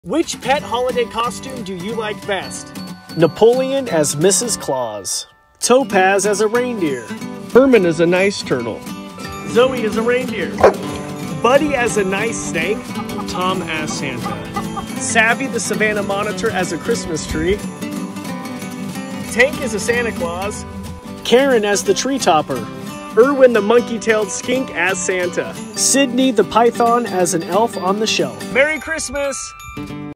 Which pet holiday costume do you like best? Napoleon as Mrs. Claus. Topaz as a reindeer. Herman is a nice turtle. Zoe is a reindeer. Buddy as a nice snake. Tom as Santa. Savvy the Savannah Monitor as a Christmas tree. Tank is a Santa Claus. Karen as the tree topper. Erwin the monkey-tailed skink as Santa. Sydney the python as an elf on the shelf. Merry Christmas!